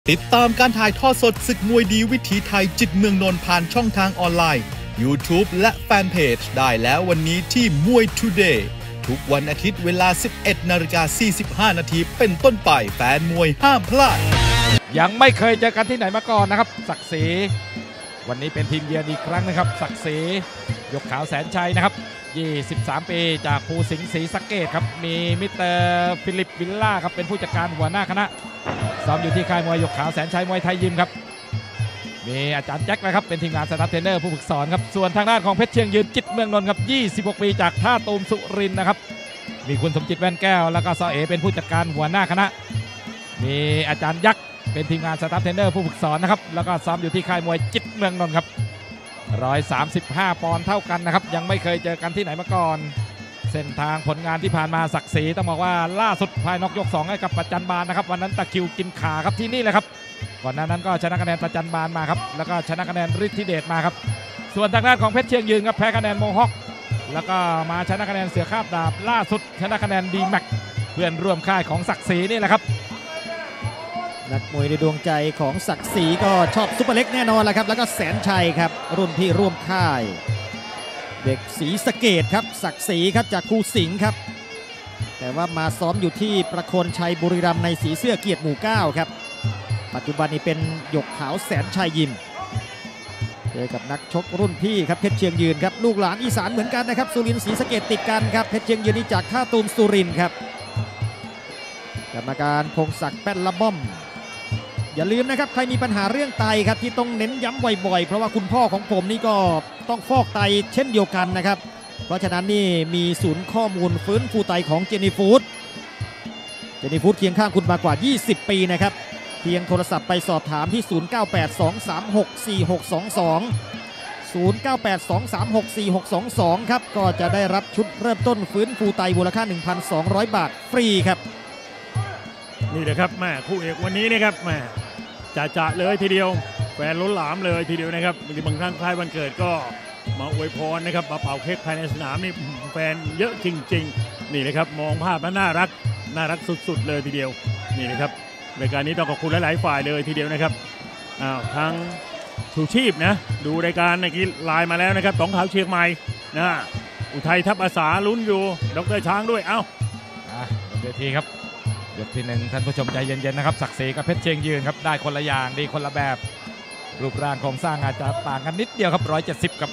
ติดตามการถ่ายทอดสดศึกมวยดีวิถีไทยจิตเมืองนนท์ผ่านช่องทางออนไลน์ YouTube และแฟนเพจได้แล้ววันนี้ที่มวย Today ทุกวันอาทิตย์เวลา 11:45 นาทีเป็นต้นไปแฟนมวยห้ามพลาดยังไม่เคยเจอกันที่ไหนมาก่อนนะครับศักดิ์ศรีวันนี้เป็นทีมเยือนอีกครั้งนะครับศักดิ์ศรียกขาวแสนชัยนะครับ23 ปีจากภูสิงห์ศรีสะเกษครับมีมิสเตอร์ฟิลิปวิลล่าครับเป็นผู้จัดการหัวหน้าคณะซ้อมอยู่ที่ค่ายมวยยกขาวแสนชัยมวยไทยยิมครับมีอาจารย์แจ็คนะครับเป็นทีมงานสตาฟเทรนเนอร์ผู้ฝึกสอนครับส่วนทางด้านของเพชรเชียงยืนจิตเมืองนนท์ครับ26 ปีจากท่าตูมสุรินทร์นะครับมีคุณสมจิตแว่นแก้วแล้วก็ซอเอเป็นผู้จัดการหัวหน้าคณะมีอาจารย์ยักษ์เป็นทีมงานสตาฟเทรนเนอร์ผู้ฝึกสอนนะครับแล้วก็ซ้อมอยู่ที่ค่ายมวยจิตเมืองนนท์ครับ135 ปอนด์เท่ากันนะครับยังไม่เคยเจอกันที่ไหนมาก่อนเส้นทางผลงานที่ผ่านมาศักดิ์ศรีต้องบอกว่าล่าสุดภายนอกยก2ให้กับประจันบานนะครับวันนั้นตะคิวกินขาครับที่นี่เลยครับก่อนหน้านั้นก็ชนะคะแนนประจันบานมาครับแล้วก็ชนะคะแนนฤทธิเดชมาครับส่วนทางด้านของเพชรเชียงยืนครับแพ้คะแนนโมฮอคแล้วก็มาชนะคะแนนเสือคาบดาบล่าสุดชนะคะแนนดีแม็กเพื่อนร่วมค่ายของศักดิ์ศรีนี่แหละครับนักมวยในดวงใจของศักดิ์ศรีก็ชอบซุปเปอร์เล็กแน่นอนแหละครับแล้วก็แสนชัยครับรุ่นพี่ร่วมค่ายเด็กศรีสะเกษครับศักดิ์ศรีครับจากภูสิงห์ครับแต่ว่ามาซ้อมอยู่ที่ประโคนชัยบุรีรัมย์ในสีเสื้อเกียรติหมู่ 9ครับปัจจุบันนี้เป็นหยกขาวแสนชัยยิมเจอกับนักชกรุ่นพี่ครับเพชรเชียงยืนครับลูกหลานอีสานเหมือนกันนะครับสุรินทร์ศรีสะเกษติดกันครับเพชรเชียงยืนนี่จากท่าตูมสุรินทร์ครับกรรมการพงศักดิ์แป้นละม่อมอย่าลืมนะครับใครมีปัญหาเรื่องไตครับที่ต้องเน้นย้ำบ่อยๆเพราะว่าคุณพ่อของผมนี่ก็ต้องฟอกไตเช่นเดียวกันนะครับเพราะฉะนั้นนี่มีศูนย์ข้อมูลฟื้นฟูไตของเจนี่ฟู้ดเคียงข้างคุณมากว่า20 ปีนะครับเพียงโทรศัพท์ไปสอบถามที่0982364622 ครับก็จะได้รับชุดเริ่มต้นฟื้นฟูไตมูลค่า 1,200 บาทฟรีครับนี่นะครับแม่คู่เอกวันนี้นะครับแม่จะเลยทีเดียวแฟนล้นหลามเลยทีเดียวนะครับบางครั้งคล้ายวันเกิดก็มาอวยพรนะครับมาเป่าเค้กภายในสนามนี่แฟนเยอะจริงๆนี่นะครับมองภาพแล้วน่ารักสุดๆเลยทีเดียวนี่นะครับรายการนี้ต้องขอบคุณหลายๆฝ่ายเลยทีเดียวนะครับทั้งชูชีพนะดูรายการในกี้ไลน์มาแล้วนะครับสองขาวเชียงใหม่นะอุทัยทัพอาสาลุ้นอยู่ดร.ช้างด้วยเวทีครับยกที่1ท่านผู้ชมใจเย็นๆนะครับศักดิ์ศรีกับเพชรเชียงยืนครับได้คนละอย่างดีคนละแบบรูปร่างโครงสร้างอาจจะต่างกันนิดเดียวครับ170 กับ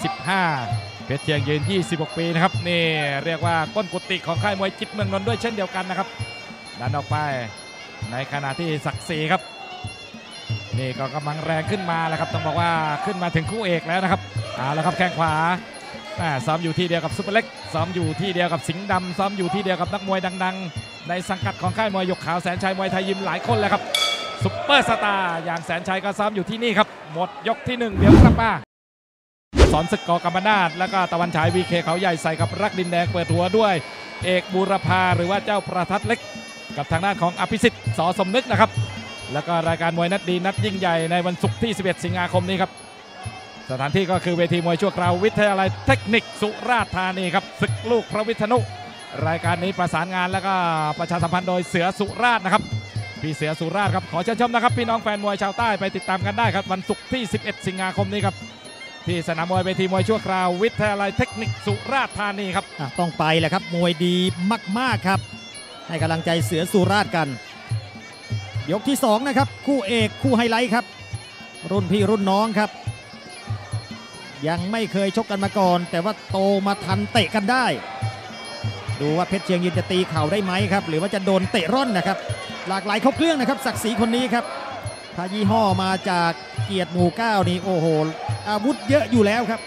175เพชรเชียงยืน26 ปีนะครับนี่เรียกว่าก้นกุฏิของค่ายมวยจิตเมืองนนท์ด้วยเช่นเดียวกันนะครับดันออกไปในขณะที่ศักดิ์ศรีครับนี่ก็กำลังแรงขึ้นมาแล้วครับต้องบอกว่าขึ้นมาถึงคู่เอกแล้วนะครับแล้วครับแข้งขวาซ้อมอยู่ที่เดียวกับซุปเปอร์เล็กซ้อมอยู่ที่เดียวกับสิงห์ดำซ้อมอยู่ที่เดียวกับนักมวยดังๆในสังกัดของค่ายมวยยกขาวแสนชัยมวยไทยยิมหลายคนแล้วครับซุปเปอร์สตาร์อย่างแสนชัยก็ซ้อมอยู่ที่นี่ครับหมดยกที่1เดี๋ยวกลับมาสอนศึกกกำมนาฏแล้วก็ตะวันฉายวีเคเขาใหญ่ใส่กับรักดินแดงเปิดหัวด้วยเอกบูรพาหรือว่าเจ้าประทัดเล็กกับทางด้านของอภิสิทธิ์สสมนึกนะครับแล้วก็รายการมวยนัดดีนัดยิ่งใหญ่ในวันศุกร์ที่11 สิงหาคมนี้ครับสถานที่ก็คือเวทีมวยชั่วคราววิทยาลัยเทคนิคสุราษฎร์ธานีครับศึกลูกพระวิษณุรายการนี้ประสานงานแล้วก็ประชาสัมพันธ์โดยเสือสุราษฎร์นะครับพี่เสือสุราษฎร์ครับขอเชิญชมนะครับพี่น้องแฟนมวยชาวใต้ไปติดตามกันได้ครับวันศุกร์ที่11 สิงหาคมนี้ครับที่สนามมวยเวทีมวยชั่วคราววิทยาลัยเทคนิคสุราษฎร์ธานีครับต้องไปแหละครับมวยดีมากๆครับให้กำลังใจเสือสุราษฎร์กันยกที่2นะครับคู่เอกคู่ไฮไลท์ครับรุ่นพี่รุ่นน้องครับยังไม่เคยชกกันมาก่อนแต่ว่าโตมาทันเตะกันได้ดูว่าเพชรเชียงยืนจะตีเข่าได้ไหมครับหรือว่าจะโดนเตะร่อนนะครับหลากหลายครบเครื่องนะครับศักดิ์ศรีคนนี้ครับถ้ายี่ห้อมาจากเกียรติหมู่ 9นี่โอ้โหอาวุธเยอะอยู่แล้วครับ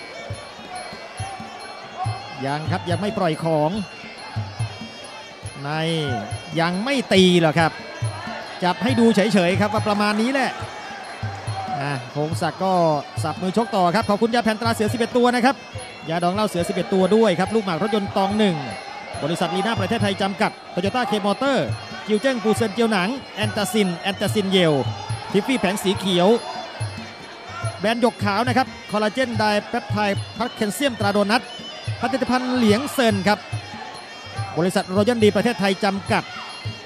ยังไม่ปล่อยของในยังไม่ตีหรอกครับจับให้ดูเฉยๆครับว่าประมาณนี้แหละพงศักดิ์ก็สับมือชกต่อครับขอบคุณยาแผ่นตราเสือ11 ตัวนะครับยาดองเหล้าเสือ11 ตัวด้วยครับลูกหมากรถยนต์ตอง1บริษัทลีน่าประเทศไทยจำกัดโตโยต้าเคมอเตอร์กิวเจิ้งปูเซินเจียวหนังแอนตาซินเยลทิฟฟี่แผงสีเขียวแบรนด์หยกขาวนะครับคอลลาเจนไดเปปไทด์พักแคลเซียมตราโดนัทผลิตภัณฑ์เหลียงเซินครับบริษัทรอยัลดีประเทศไทยจำกัด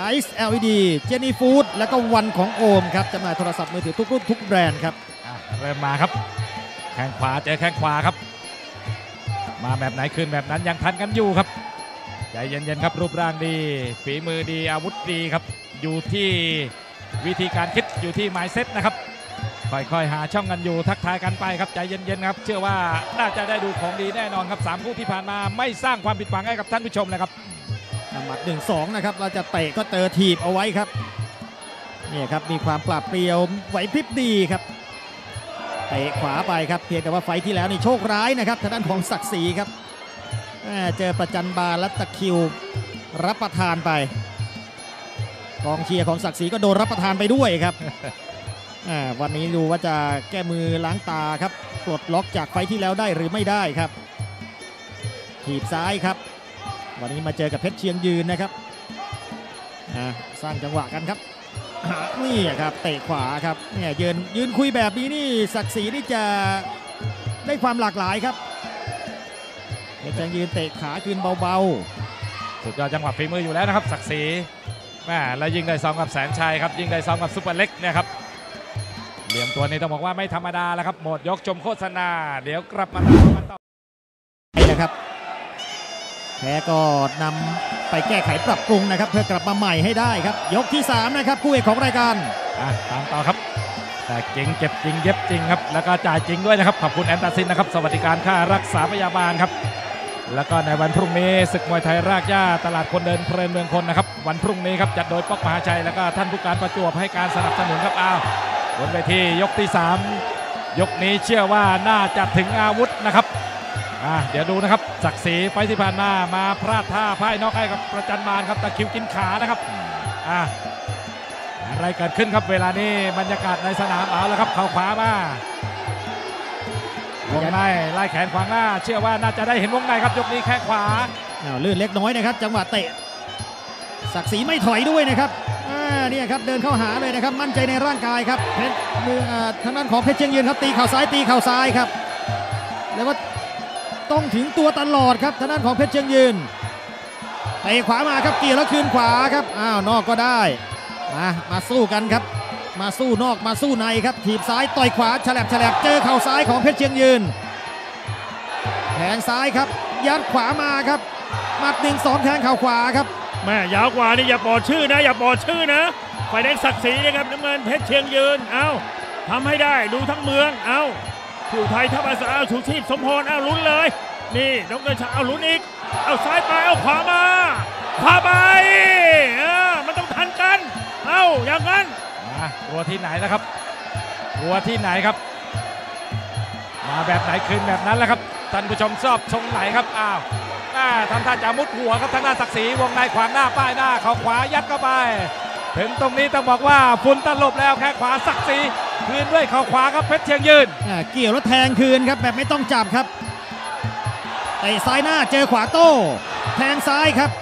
Ice LED เจนี่ฟู้ดแล้วก็วันของโอมครับจำหน่ายโทรศัพท์มือถือทุกรุ่นทุกแบรนด์ครับเริ่มมาครับแข้งขวาเจอแข้งขวาครับมาแบบไหนคืนแบบนั้นยังทันกันอยู่ครับใจเย็นๆครับรูปร่างดีฝีมือดีอาวุธดีครับอยู่ที่วิธีการคิดอยู่ที่ mindset นะครับค่อยๆหาช่องกันอยู่ทักทายกันไปครับใจเย็นๆครับเชื่อว่าน่าจะได้ดูของดีแน่นอนครับ3คู่ที่ผ่านมาไม่สร้างความผิดหวังให้กับท่านผู้ชมเลยครับหมัด 1-2 นะครับเราจะเตะก็เจอถีบเอาไว้ครับนี่ครับมีความปราดเปรียวไหวพริบดีครับเตะขวาไปครับเพียงแต่ว่าไฟที่แล้วนี่โชคร้ายนะครับทางด้านของศักดิ์ศรีครับเจอประจันบาลและตะคิวรับประทานไปกองเชียร์ของศักดิ์ศรีก็โดนรับประทานไปด้วยครับวันนี้ดูว่าจะแก้มือล้างตาครับปลดล็อกจากไฟที่แล้วได้หรือไม่ได้ครับถีบซ้ายครับวันนี้มาเจอกับเพชรเชียงยืนนะครับสร้างจังหวะกันครับนี่ครับเตะขวาครับเนี่ยยืนคุยแบบนี้นี่ศักดิ์ศรีนี่จะได้ความหลากหลายครับเพชรเชียงยืนเตะขาคืนเบาๆสุดยอดจังหวะฝีมืออยู่แล้วนะครับศักดิ์ศรีแม่แล้วยิงได้2กับแสนชัยครับยิงได้2กับซุปเปอร์เล็กเนี่ยครับเหลี่ยมตัวนี้ต้องบอกว่าไม่ธรรมดาแล้วครับหมดยกชมโฆษณาเดี๋ยวกลับมาต่อนะครับแพ้ก็นำไปแก้ไขปรับปรุงนะครับเพื่อกลับมาใหม่ให้ได้ครับยกที่3นะครับคู่เอกของรายการตามต่อครับแต่เก่งเจ็บจริงเย็บจริงครับแล้วก็จ่ายจริงด้วยนะครับขอบคุณแอนตาซินนะครับสวัสดิการค่ารักษาพยาบาลครับแล้วก็ในวันพรุ่งนี้ศึกมวยไทยรากหญ้าตลาดคนเดินเพลินเมืองคนนะครับวันพรุ่งนี้ครับจัดโดยป๊อกมหาชัยแล้วก็ท่านผู้การประจวบให้การสนับสนุนครับบนเวทียกที่3ยกนี้เชื่อว่าน่าจะถึงอาวุธนะครับเดี๋ยวดูนะครับศักดิ์ศรีไฟที่ผ่านมาพลาดท่าพ่ายนอกให้กับประจันบานครับตะคิวกินขานะครับอะไรเกิดขึ้นครับเวลานี้บรรยากาศในสนามเอาแล้วครับเข่าขวามาวงในไล่แขนขวางหน้าเชื่อว่าน่าจะได้เห็นวงในครับยกนี้แข้งขวาลื่นเล็กน้อยนะครับจังหวะเตะศักดิ์ศรีไม่ถอยด้วยนะครับนี่ครับเดินเข้าหาเลยนะครับมั่นใจในร่างกายครับเพชรมือทางด้านของเพชรเชียงยืนครับตีเข่าซ้ายครับแล้วว่าต้องถึงตัวตลอดครับทางด้านของเพชรเชียงยืนเตะขวามาครับเกี่ยวแล้วคืนขวาครับนอกก็ได้มาสู้กันครับมาสู้นอกมาสู้ในครับถีบซ้ายต่อยขวาฉลับเจอเข่าซ้ายของเพชรเชียงยืนแทงซ้ายครับยัดขวามาครับหมัด1-2แทงเข่าขวาครับแม่ยาวกว่านี่อย่าปอดชื่อนะฝ่ายแดงศักดิ์ศรีนะครับน้ำเงินเพชรเชียงยืนทำให้ได้ดูทั้งเมืองผู้ไทยทัพอาสาชูชีพสมพรลุ้นเลยนี่น้องเงินชาลุ้นอีกซ้ายไปขวามาไปมันต้องทันกันอย่างนั้นกลัวที่ไหนนะครับกลัวที่ไหนครับมาแบบไหนคืนแบบนั้นแหละครับท่านผู้ชมชอบชงไหนครับทำท่าจะมุดหัวครับทางด้านศักดิ์ศรีวงในขวางหน้าป้ายหน้าเข่าขวายัดเข้าไปถึงตรงนี้ต้องบอกว่าฝุ่นตลบแล้วแข้งขวาศักดิ์ศรีคืนด้วยเข่าขวาครับเพชรเชียงยืนเกี่ยวแล้วแทงคืนครับแบบไม่ต้องจับครับเตะซ้ายหน้าเจอขวาโต้แทงซ้ายครับ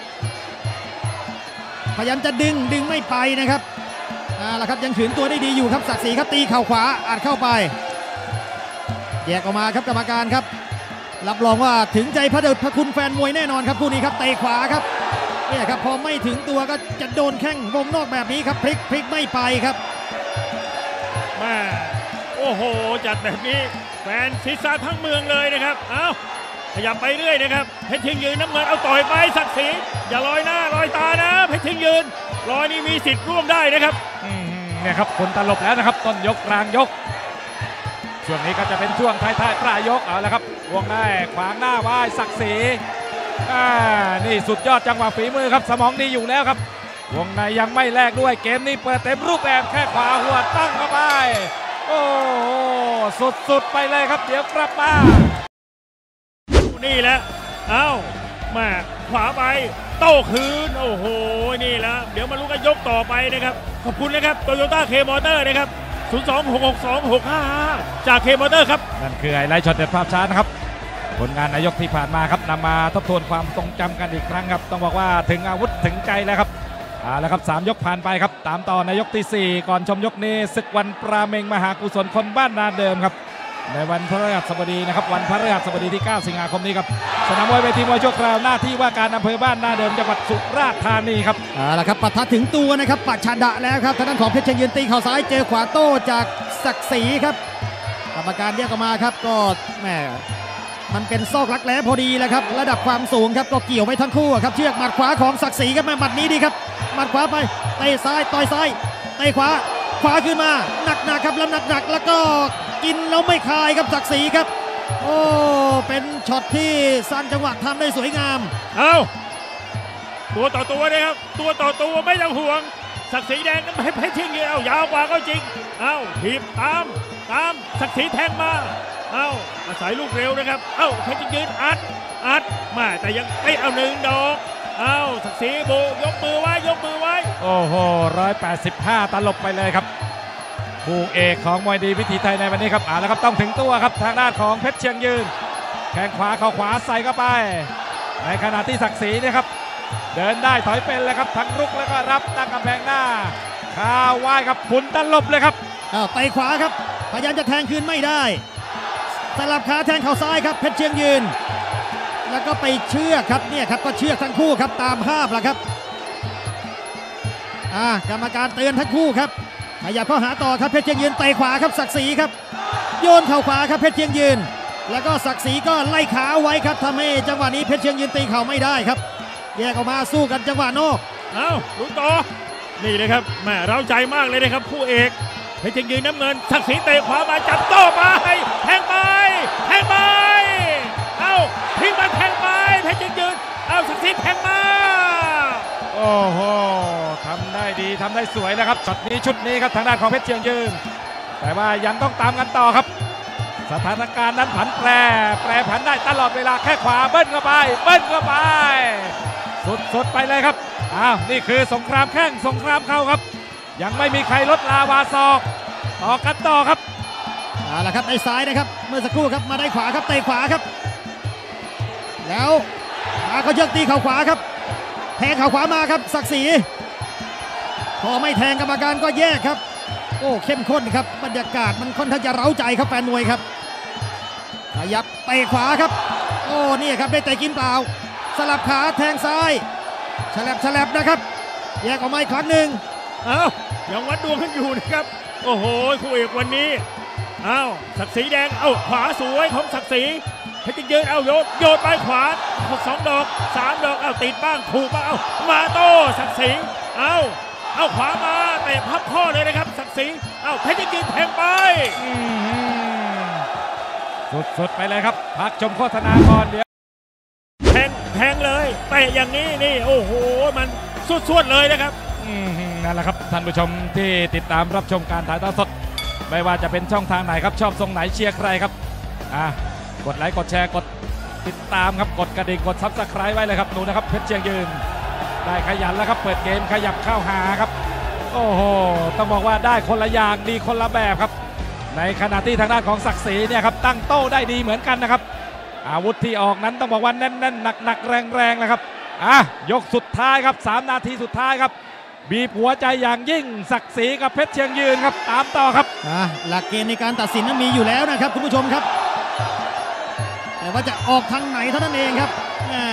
พยายามจะดึงไม่ไปนะครับแล้วครับยังขืนตัวได้ดีอยู่ครับศักดิ์ศรีครับตีเข่าขวาอัดเข้าไปแยกออกมาครับกรรมการครับรับรองว่าถึงใจพระเดชพระคุณแฟนมวยแน่นอนครับคู่นี้ครับเตะขวาครับเนี่ยครับพอไม่ถึงตัวก็จะโดนแข้งวงนอกแบบนี้ครับพลิกไม่ไปครับโอ้โหจัดแบบนี้แฟนศีรษะทั้งเมืองเลยนะครับขยับไปเรื่อยนะครับเพชรเชียงยืนน้ำเงินต่อยไปศักดิ์ศรีอย่าลอยหน้าลอยตานะเพชรเชียงยืนลอยนี่มีสิทธิ์ร่วมได้นะครับเนี่ยครับคนตลบแล้วนะครับต้นยกกลางยกช่วงนี้ก็จะเป็นช่วงท้ายปลายยกเอาละครับวงในขวางหน้าไหว้ศักดิ์ศรีนี่สุดยอดจังหวะฝีมือครับสมองดีอยู่แล้วครับวงในยังไม่แลกด้วยเกมนี้เปิดเต็มรูปแบบแค่ขวาหัวตั้งเข้าไปโอ้สุดไปเลยครับเดี๋ยวกลับมานี่แหละมาขวาไปโต้คืนโอ้โหนี่แหละเดี๋ยวมาลุ้นกันยกต่อไปนะครับขอบคุณนะครับโตโยต้าเคมอเตอร์นะครับ0266265จากเคมอเตอร์ครับนั่นคือไฮไลท์ช็อตเด็ดภาพช้านะครับผลงานนายกที่ผ่านมาครับนำมาทบทวนความทรงจำกันอีกครั้งครับต้องบอกว่าถึงอาวุธถึงใจแล้วครับแล้วครับ3ยกผ่านไปครับตามต่อในยกที่4ก่อนชมยกนี้ศึกวันปราเมงมหากุศลคนบ้านนาเดิมครับในวันพฤหัสบดีนะครับวันพฤหัสบดีที่ 9 สิงหาคมนี้ครับสนามมวยเวทีมวยชั่วคราวหน้าที่ว่าการอำเภอบ้านนาเดิมจังหวัดสุราษฎร์ธานีครับเอาละครับปะทะถึงตัวนะครับปัดชาดะแล้วครับทางด้านของเพชรเชียงยืนตีเข่าซ้ายเจอขวาโต้จากศักดิ์ศรีครับกรรมการแยกออกมาครับก็แหมมันเป็นซอกรักแร้พอดีแหละครับระดับความสูงครับก็เกี่ยวไว้ทั้งคู่ครับเชือกหมัดขวาของศักดิ์ศรีครับหมัดนี้ดีครับหมัดขวาไปเตะซ้ายต่อยซ้ายเตะขวาขึ้นมาหนักครับแล้วหนักแล้วก็กินแล้วไม่คายครับศักดิ์ศรีครับโอ้เป็นช็อตที่สร้างจังหวะทำได้สวยงามเอาตัวต่อตัวเลยครับตัวต่อตัวไม่ต้องห่วงศักดิ์ศรีแดงก็ไม่เพชรเชียงยืนเอายาวกว่าก็จริงเอาถีบตามศักดิ์ศรีแทงมาเอาอาศัยลูกเร็วนะครับเอาเพชรเชียงยืนอัดมาแต่ยังไม่เอาหนึ่งดอกเอาศักดิ์ศรีโบยกมือไว้โอ้โห185ตลบไปเลยครับคู่เอกของมวยดีวิถีไทยในวันนี้ครับแล้วครับต้องถึงตัวครับทางด้านของเพชรเชียงยืนแข้งขวาเข้าขวาใส่เข้าไปในขณะที่ศักดิ์ศรีนะครับเดินได้ถอยเป็นเลยครับทั้งรุกแล้วก็รับตั้งกำแพงหน้าคาไหว้ครับผุนตลบเลยครับเตะขวาครับพยายามจะแทงคืนไม่ได้สลับขาแทงเข่าซ้ายครับเพชรเชียงยืนแล้วก็ไปเชือกครับเนี่ยครับก็เชือกทั้งคู่ครับตามภาพแล้วครับกรรมการเตือนทั้งคู่ครับขยับเข้าหาต่อครับเพชรเชียงยืนเตะขวาครับศักดิ์ศรีครับโยนเข่าขวาครับเพชรเชียงยืนแล้วก็ศักดิ์ศรีก็ไล่ขาไว้ครับทำให้จังหวะนี้เพชรเชียงยืนตีเข่าไม่ได้ครับแยกออกมาสู้กันจังหวะโนกลุ้นต่อนี่เลยครับแม่เร้าใจมากเลยนะครับคู่เอกเพชรเชียงยืนน้ำเงินศักดิ์ศรีเตะขวามาจับโต้ไปแทงไปทิ้งมาแทงไปเพชรเชียงยืนศักดิ์ศรีแทงมาโอ้โหทำได้ดีทำได้สวยนะครับช็อตนี้ชุดนี้ครับทางด้านของเพชรเชียงยืนแต่ว่ายังต้องตามกันต่อครับสถานการณ์นั้นผันแปรผันได้ตลอดเวลาแค่ขวาเบิ้ลเข้าไปสุดไปเลยครับนี่คือสงครามแข้งสงครามเข่าครับยังไม่มีใครลดลาวาศอกต่อกันต่อครับเอาละครับในซ้ายนะครับเมื่อสักครู่ครับมาได้ขวาครับเตะขวาครับแล้วเขาเชือกตีเข่าขวาครับแทงเข่าขวามาครับศักดิ์ศรีพอไม่แทงกรรมการก็แยกครับโอ้เข้มข้นครับบรรยากาศมันค่อนข้างจะเร้าใจครับแฟนมวยครับขยับเตะขวาครับโอ้นี่ครับได้เตะกินเปล่าสลับขาแทงซ้ายฉลับนะครับแยกออกมาอีกครั้งหนึ่งยังวัดดวงกันอยู่นะครับโอ้โหคู่เอกวันนี้ศักดิ์ศรีแดงขวาสวยของศักดิ์ศรีเพชรยืนโยนไปขวา2 ดอก 3 ดอกติดบ้างถูกบ้างมาโต้ศักดิ์ศรีขวามาเตะพับข้อเลยนะครับศักดิ์ศรีเพชรยืนแทงไปสุดไปเลยครับพักชมโฆษณาก่อนเดี๋ยวแทงเลยเตะอย่างนี้นี่โอ้โหมันสุดเลยนะครับนั่นแหละครับท่านผู้ชมที่ติดตามรับชมการถ่ายทอดสดไม่ว่าจะเป็นช่องทางไหนครับชอบทรงไหนเชียร์ใครครับกดไลค์กดแชร์กดติดตามครับกดกระดิ่งกดซับสไครต์ไว้เลยครับดูนะครับเพชรเชียงยืนได้ขยันแล้วครับเปิดเกมขยับเข้าหาครับโอ้โหต้องบอกว่าได้คนละอย่างดีคนละแบบครับในขณะที่ทางด้านของศักดิ์ศรีเนี่ยครับตั้งโต้ได้ดีเหมือนกันนะครับอาวุธที่ออกนั้นต้องบอกว่าแน่นหนักแรงนะครับยกสุดท้ายครับ3 นาทีสุดท้ายครับบีบหัวใจอย่างยิ่งศักดิ์ศรีกับเพชรเชียงยืนครับตามต่อครับหลักเกณฑ์ในการตัดสินนั้นมีอยู่แล้วนะครับคุณผู้ชมครับแต่ว่าจะออกทางไหนเท่านั้นเองครับ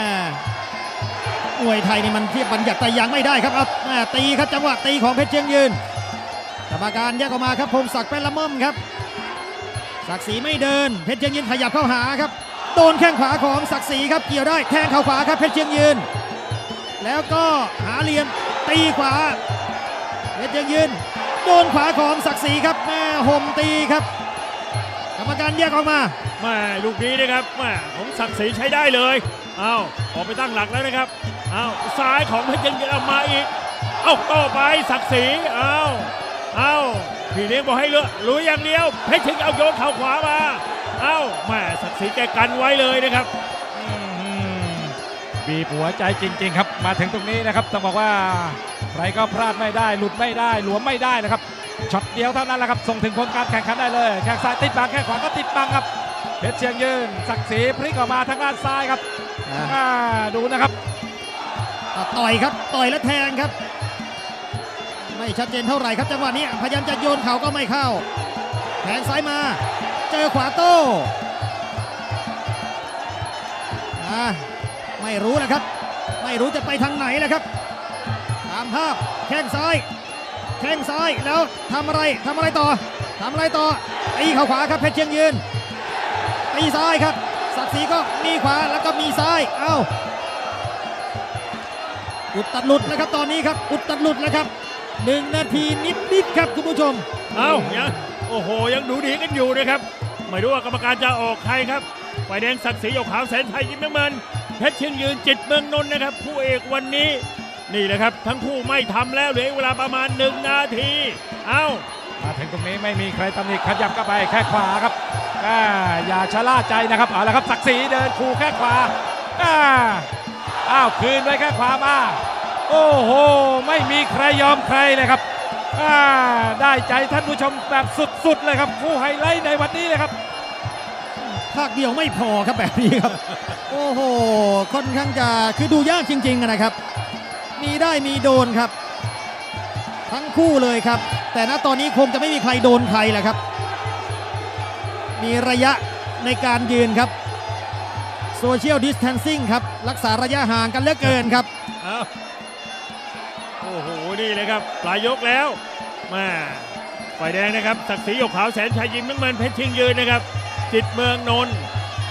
มวยไทยนี่มันเทียบบัญญัติแต่ยังไม่ได้ครับตีครับจังหวะตีของเพชรเชียงยืนกรรมการแยกออกมาครับพงศักดิ์เป็นละม่อมครับศักดิ์ศรีไม่เดินเพชรเชียงยืนขยับเข้าหาครับโดนแข้งขวาของศักดิ์ศรีครับเกี่ยวได้แทงเข่าขวาครับเพชรเชียงยืนแล้วก็หาเหลี่ยมตีขวาเพชรเชียงยืนโดนขวาของศักดิ์ศรีครับห่มตีครับกรรมการแยกออกมาลูกนี้นะครับของศักดิ์ศรีใช้ได้เลยออกไปตั้งหลักแล้วนะครับซ้ายของเพชรเชียงยืนมาอีกต่อไปศักดิ์ศรีพี่เลี้ยงบอกให้ลุยอย่างเดียวเพชรเชียงยืนโยนเข่าขวามาศักดิ์ศรีแกกันไว้เลยนะครับบีบหัวใจจริงๆครับมาถึงตรงนี้นะครับต้องบอกว่าใครก็พลาดไม่ได้หลุดไม่ได้หลวมไม่ได้นะครับช็อตเดียวเท่านั้นแหละครับส่งถึงผลการแข่งขันได้เลยแข้งซ้ายติดบังแข้งขวาก็ติดบังครับเพชรเชียงยืนศักดิ์ศรีพลิกออกมาทางด้านซ้ายครับดูนะครับต่อยครับต่อยแล้วแทงครับไม่ชัดเจนเท่าไหร่ครับจังหวะนี้พยายามจะโยนเข่าก็ไม่เข้าแทงซ้ายมาเจอขวาโต้ไม่รู้แหละครับไม่รู้จะไปทางไหนแหละครับตามภาพแข้งซ้ายแล้วทำอะไรต่อตีเข้าขวาครับเพชรเชียงยืนตีซ้ายครับศักดิ์ศรีก็มีขวาแล้วก็มีซ้ายอุดตัดหลุดแล้วครับตอนนี้ครับอุดตัดหลุดแล้วครับ1 นาทีนิดครับคุณผู้ชมยังโอ้โหยังดูดีกันอยู่นะครับไม่รู้ว่ากรรมการจะออกใครครับฝ่ายแดงศักดิ์ศรีหยกขาวแสนชัยยิ้มน้ำเงินเพชรเชียงยืนจิตเมืองนนท์นะครับคู่เอกวันนี้นี่แหละครับทั้งคู่ไม่ทำแล้วเหลือเวลาประมาณ1 นาทีมาถึงตรงนี้ไม่มีใครตำหนิขยับเข้าไปแค่ขวาครับอย่าชะล่าใจนะครับเอาละครับศักดิ์ศรีเดินคู่แค่ขวาคืนไว้แค่ขวามาโอ้โหไม่มีใครยอมใครเลยครับได้ใจท่านผู้ชมแบบสุดๆเลยครับคู่ไฮไลท์ในวันนี้เลยครับภาคเดียวไม่พอครับแบบนี้ครับโอ้โหค่อนข้างจะคือดูยากจริงๆนะครับมีได้มีโดนครับทั้งคู่เลยครับแต่ณตอนนี้คงจะไม่มีใครโดนใครแหละครับมีระยะในการยืนครับโซเชียลดิสแทนซิ่งครับรักษาระยะห่างกันเหลือเกินครับโอ้โหนี่เลยครับปลายยกแล้วมาฝ่ายแดงนะครับศักดิ์ศรีหยกขาวแสนชัยยิ้มน้ำเงินเพชรเชียงยืนนะครับจิตเมืองนนท์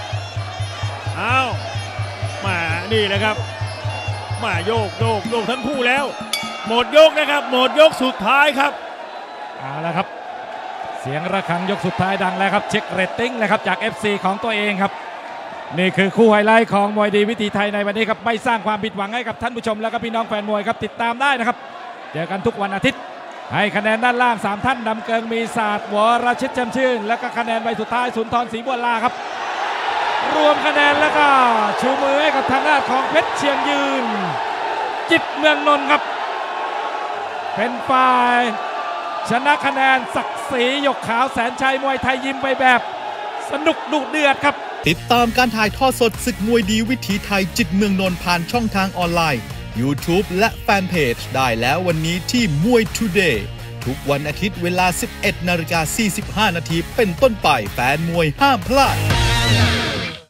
มานี่เลยครับมาโยกทั้งคู่แล้วหมดยกนะครับหมดยกสุดท้ายครับเอาละครับเสียงระฆังยกสุดท้ายดังแล้วครับเช็คเรตติ้งเลยครับจาก FC ของตัวเองครับนี่คือคู่ไฮไลท์ของมวยดีวิถีไทยในวันนี้ครับไม่สร้างความผิดหวังให้กับท่านผู้ชมและก็พี่น้องแฟนมวยครับติดตามได้นะครับเจอกันทุกวันอาทิตย์ให้คะแนนด้านล่าง3ท่านดำเกิงมีศาสตร์วรชิตแจ่มชื่นแล้วก็คะแนนใบสุดท้ายสุนทรศรีบัวลาครับรวมคะแนนแล้วก็ชูมือให้กับทางด้านของเพชรเชียงยืนจิตเมืองนนท์ครับเป็นฝ่ายชนะคะแนนศักดิ์ศรีหยกขาวแสนชัยมวยไทยยิ้มไปแบบสนุกดุเดือดครับติดตามการถ่ายทอดสดศึกมวยดีวิถีไทยจิตเมืองนนท์ผ่านช่องทางออนไลน์ YouTube และแฟนเพจได้แล้ววันนี้ที่มวย Today ทุกวันอาทิตย์เวลา 11:45 น.เป็นต้นไปแฟนมวยห้ามพลาด